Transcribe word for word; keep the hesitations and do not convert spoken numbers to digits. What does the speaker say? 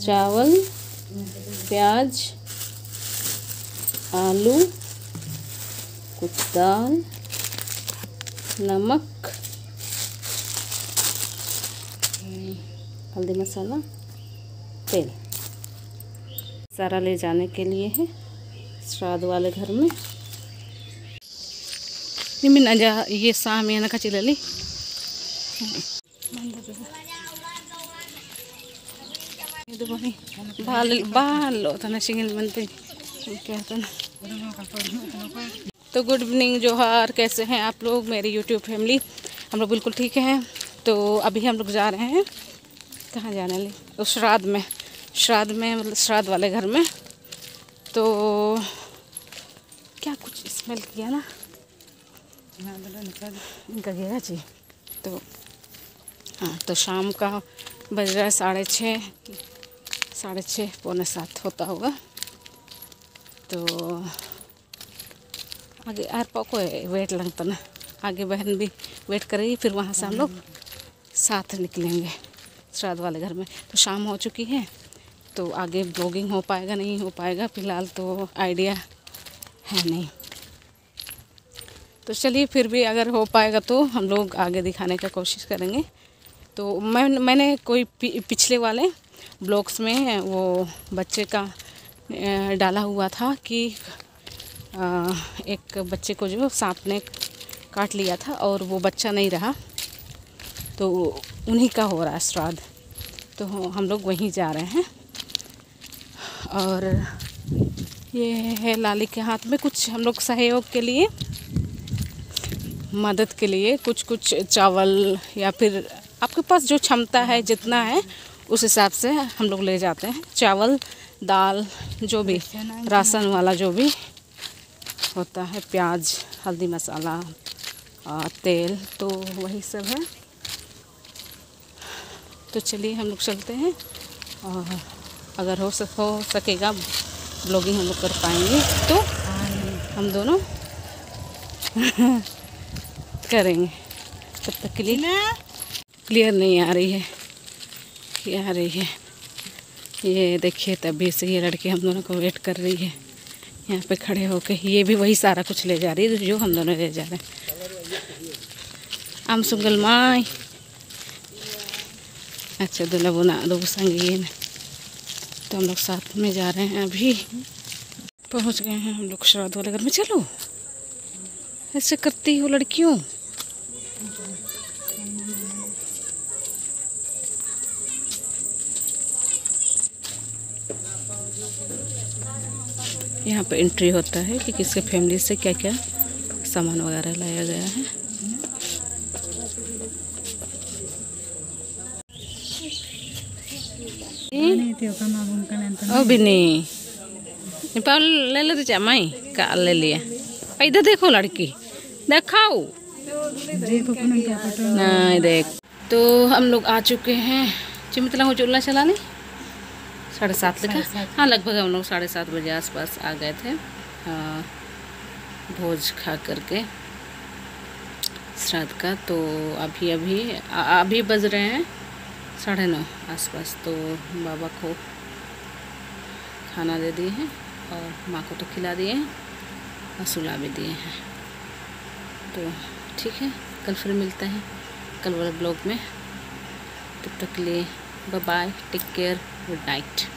चावल, प्याज, आलू, कुछ दाल, नमक, हल्दी मसाला, तेल सारा ले जाने के लिए है श्राद्ध वाले घर में। निम्न जा ये सामी ना कचिलली ಇದು ಬನ್ನಿ ಬಾಲ್ ಬಾಲ್ ತನ ಸಿಂಗಲ್ मंत्री कहते हैं। तो गुड इवनिंग जोहार, कैसे हैं आप लोग मेरी यूट्यूब फैमिली? हम लोग बिल्कुल ठीक हैं। तो अभी हम लोग जा रहे हैं, कहाँ जाने लगे? तो श्राद्ध में, श्राद्ध में मतलब श्राद्ध वाले घर में। तो क्या कुछ स्मेल किया ना इनका गया जी। तो हाँ, तो शाम का बज रहा है साढ़े छः साढ़े छः पौने सात होता होगा। तो आगे आर पाको वेट लगता ना, आगे बहन भी वेट करेगी, फिर वहाँ से हम लोग साथ निकलेंगे श्राद्ध वाले घर में। तो शाम हो चुकी है, तो आगे ब्लॉगिंग हो पाएगा नहीं हो पाएगा फ़िलहाल तो आइडिया है नहीं। तो चलिए फिर भी अगर हो पाएगा तो हम लोग आगे दिखाने का कोशिश करेंगे। तो मैं मैंने कोई पिछले वाले ब्लॉग्स में वो बच्चे का डाला हुआ था कि एक बच्चे को जो सांप ने काट लिया था और वो बच्चा नहीं रहा, तो उन्हीं का हो रहा है श्राद्ध। तो हम लोग वहीं जा रहे हैं। और ये है लाली के हाथ में कुछ हम लोग सहयोग के लिए, मदद के लिए कुछ कुछ चावल या फिर आपके पास जो क्षमता है जितना है उस हिसाब से हम लोग ले जाते हैं। चावल, दाल, जो भी राशन वाला जो भी होता है, प्याज, हल्दी मसाला, तेल, तो वही सब है। तो चलिए हम लोग चलते हैं, और अगर हो सक हो सकेगा ब्लॉगिंग हम लोग कर पाएंगे तो हम दोनों करेंगे। तब तक के लिए क्लियर नहीं आ रही है, ये आ रही है। ये देखिए तभी से ये लड़की हम दोनों को वेट कर रही है यहाँ पे खड़े होके। ये भी वही सारा कुछ ले जा रही है जो हम दोनों ले जा रहे हैं। आम सुगल माई अच्छा दुला बुना दो संगी। तो हम लोग साथ में जा रहे हैं, अभी पहुँच गए हैं हम लोग श्राद्ध वाले घर में। चलो ऐसे करती हो लड़कियों। यहाँ पे एंट्री होता है कि किसके फैमिली से क्या क्या सामान वगैरह लाया गया है। ओ बिनी नेपाल ले ले जा माई का ले लिया। इधर देखो लड़की दिखाओ नहीं देख। तो हम लोग आ चुके हैं चिमतला हो चूल्हा चलाने। साढ़े सात लिखा, हाँ लगभग हम लोग साढ़े सात बजे आसपास आ गए थे हाँ, भोज खा करके श्राद्ध का। तो अभी अभी अभी बज रहे हैं साढ़े नौ आसपास। तो बाबा को खाना दे दिए हैं और माँ को तो खिला दिए हैं और सुला भी दिए हैं। तो ठीक है, कल फिर मिलते हैं कल वाले ब्लॉग में। तब तक के लिए bye bye, take care, good night.